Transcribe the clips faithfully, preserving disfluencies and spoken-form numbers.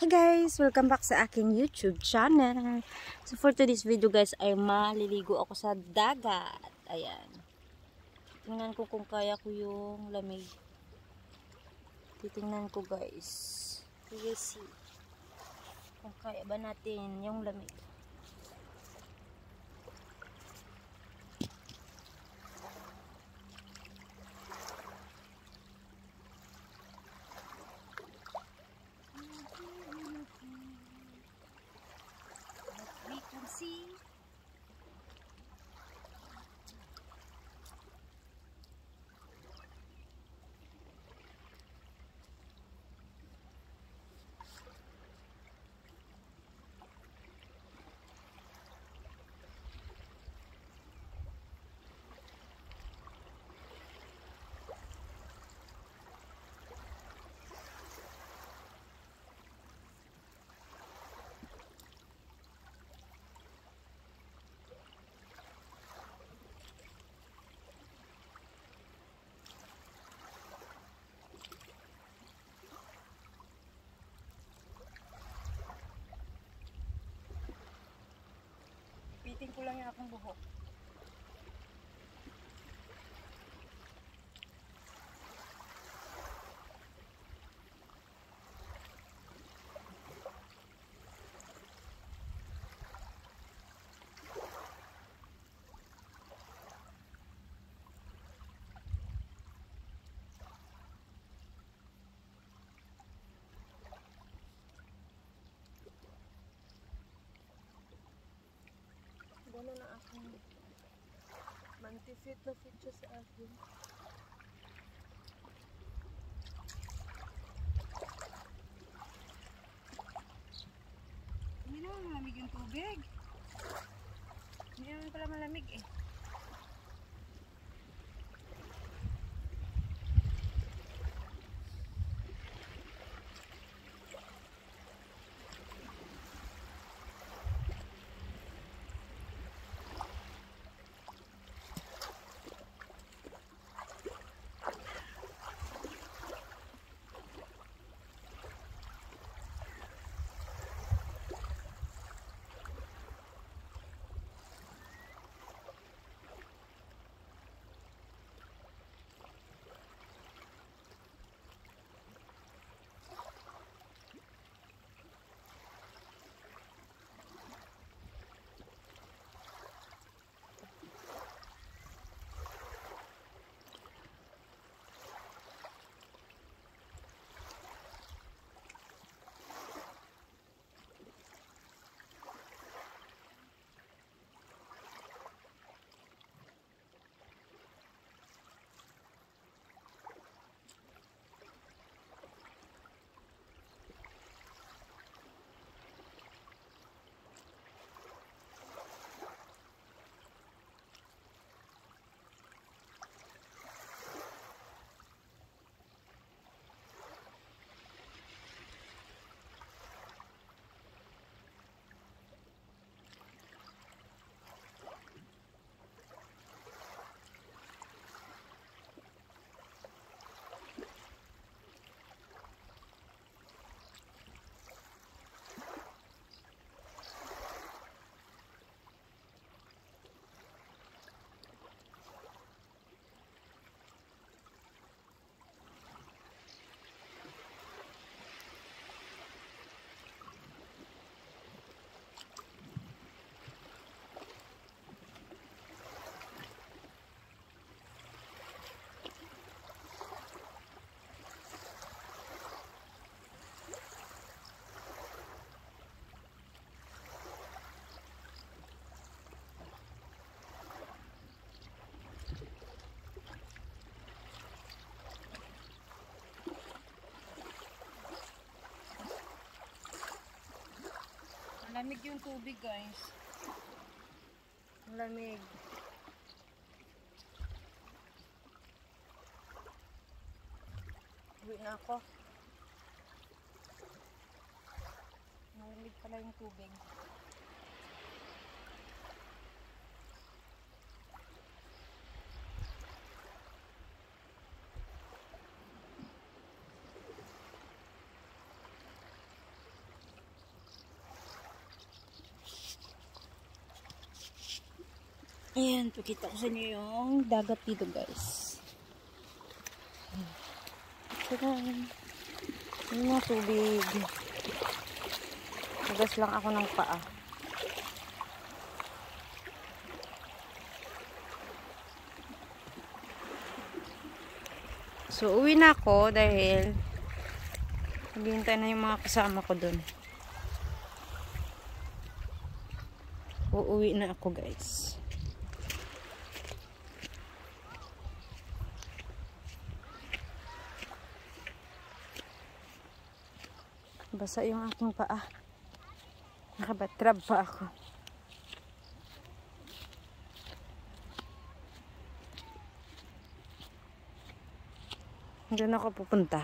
Hey guys! Welcome back sa aking YouTube channel. So for today's video guys ay maliligo ako sa dagat. Ayan. Tingnan ko kung kaya ko yung lamig. Titingnan ko guys. We'll see. Kung kaya ba natin yung lamig. We can see. Piting ko lang yung akong buhok. Gano'n na akong mantifit na fit siya sa akin. Hindi naman malamig yung tubig. Hindi naman pala malamig eh. Lamig yung tubig guys. Lamig. Uwi na ako. Malamig pala yung tubig. Ayan, pakita ko sa inyo yung dagat dito guys. Tadaan. Yung mga tubig. Nagas lang ako ng paa. So, uwi na ako dahil naghihintay na yung mga kasama ko dun. Uuwi na ako guys. Basa yung aking paa. Nakabatrab pa ako. Doon ako pupunta.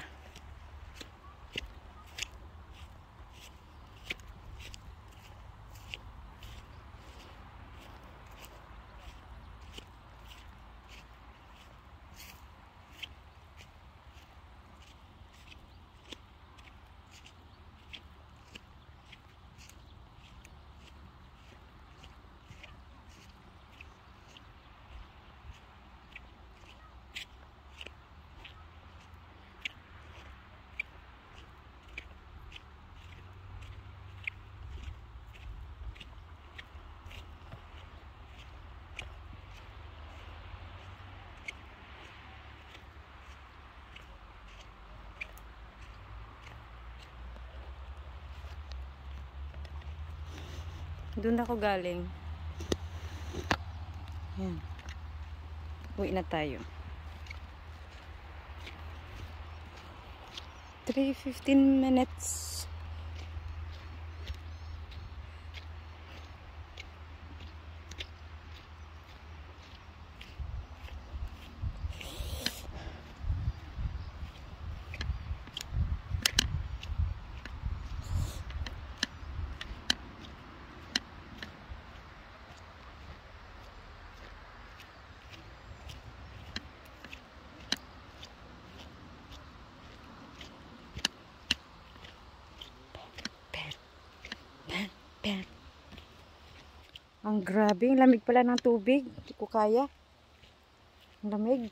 Doon ako galing. Yan. Uwi na tayo. three fifteen minutes. Pen. Ang grabe, ang lamig pala ng tubig. Hindi ko kaya. Ang lamig.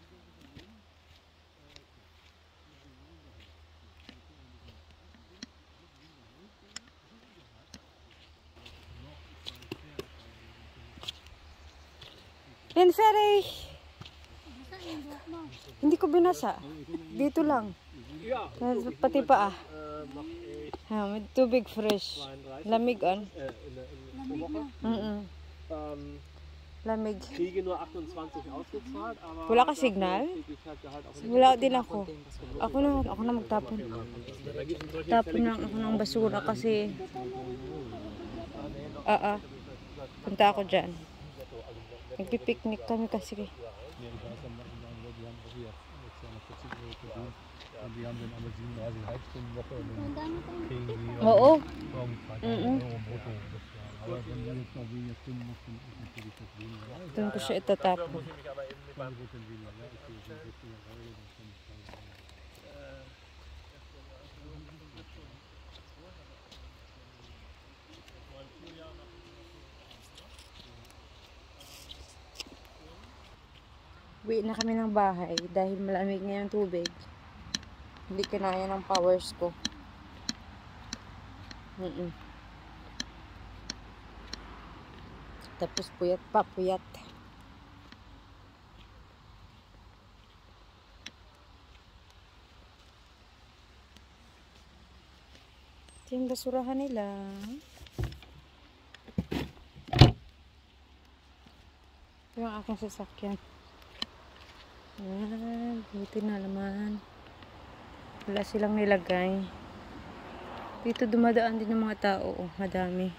Pen ferry. Hindi ko binasa. Dito lang. Pati pa ah. Ja, mit tubig fresh. Lamig an. Mm -mm. Lamig. Wala ka signal? Wala din ako. Ako na, ako na magtapon. Tapon lang ako ng basura kasi ah ah. Punta ako dyan. Nagpipiknik kami kasi. Die haben dann aber siebenunddreißig Heizstunden Woche und dann kriegen die Oo. morgen Euro brutto. Aber wenn du jetzt noch weniger Stunden machst, dann ist natürlich das weniger. Doon ko siya itatapon. Uwi na kami ng bahay dahil malamig na yung tubig. Hindi kinaya ng powers ko. Mm -mm. Tapos puyat pa, puyat. Ito yung basurahan nila. Ito yung aking sasakyan. Ayan, buti na naman. Wala silang nilagay. Dito dumadaan din ng mga tao. Oh, madami.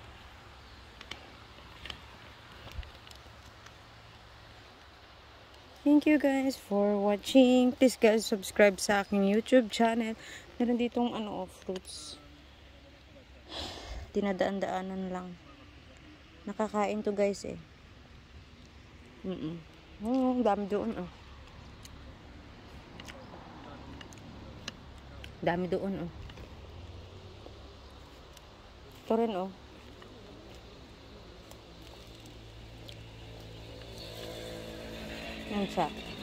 Thank you guys for watching. Please guys subscribe sa aking YouTube channel. Meron ditong ano, oh, fruits. Dinadaan-daanan lang. Nakakain to guys eh. Mm -mm. Oh, dami doon oh. Dami doon oh. Ito rin oh. Yan siya.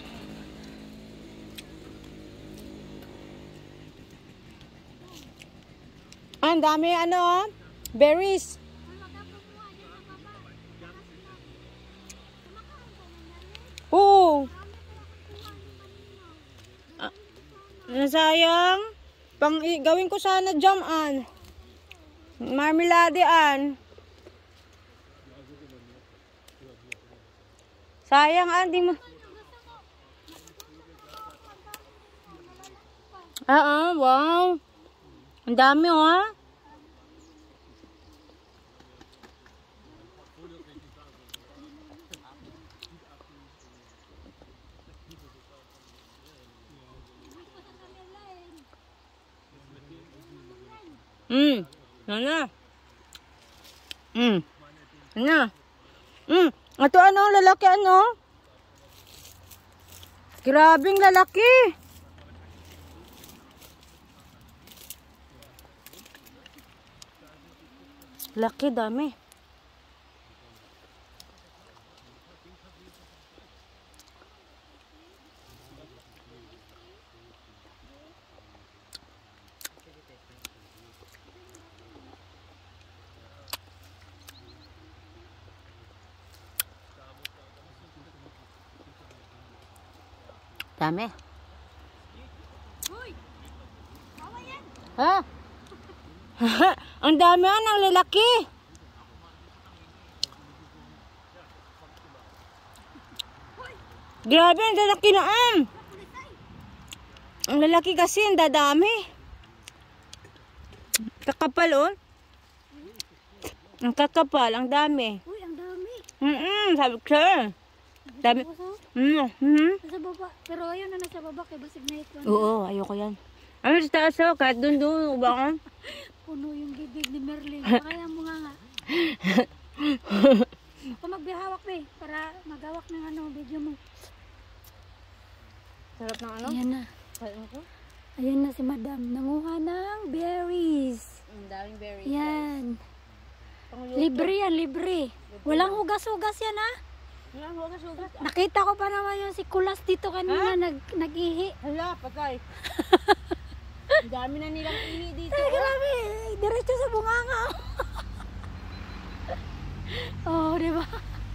Ah, ang dami ano, berries. Oo. Ah, nasayang. Pang gawin ko sana jam an. Marmelade an. Sayang an, di mo. Ah, ah, wow. Ang dami oh. Hmm. Nana. Hmm. Nana. Hmm. Ito ano, lalaki ano? Grabing lalaki. Laki, dami. Dami. Ha? Ang dami ah, ng lalaki. Grabe, ang lalaki na am. Ang lalaki kasi, ang dadami. Kakapal oh. Ang kakapal, ang dami. Uy, ang dami. Mm-mm, sabi ko sa'yo. Dami. Mm -hmm. Nasa baba. Pero ayun na nasa baba kay basig na ito. Oo, ayoko yan. Ano sa taas oh, kahit dun dun, ba? Puno yung bibig ni Merlin. Kaya mo nga nga. Ako magbihawak be, para magawak ng ano, video mo. Sarap ng ano? Ayan na. Ayan na si Madam. Nanguha ng berries. Ang daming berries. Yan. Libre yan, libre. Walang hugas-hugas yan ha. Walang hugas-hugas. Nakita ko pa naman yung si Kulas dito kanina nag nag-ihi. Hala, patay. Ang dami na nilang ihi dito. Ay, grabe. Diretso sa bunganga. Oh, di ba?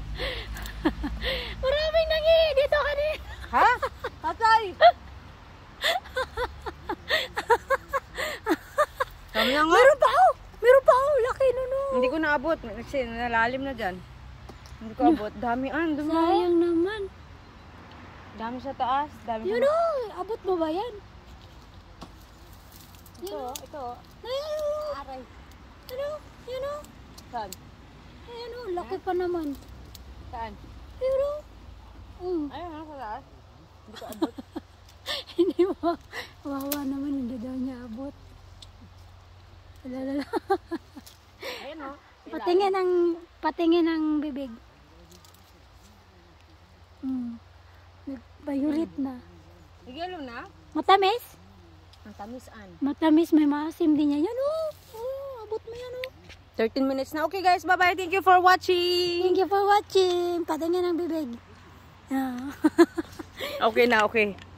Maraming nangihi dito kanina. Ha? Patay. Kami na nga. Meron pa ako. Meron pa ako. Laki nuno. Hindi ko naabot. Kasi nalalim na dyan. Hindi ko abot. Dami an. Dumi. Sayang naman. Dami sa taas. Dami Yun sa... o. Abot mo ba yan? Ito, ito. Ayun o. Aray. Ano? Yun o. Saan? Ayun o. Laki pa naman. Saan? Ayun o. Mm. Ayun, ano sa taas? Hindi ko abot. Hindi mo. Wawa naman. Hindi daw niya abot. Lalala. Ayun o. Patingin ang patingin ang bibig. Mm. Nagbayurit na. Nagalo na? Matamis? Ang tamisan. Matamis, may maasim din niya. Yan oh. Oh, abot mo yan oh. thirteen minutes na. Okay guys, bye-bye. Thank you for watching. Thank you for watching. Patingin ang bibig. Ah. Okay na, okay.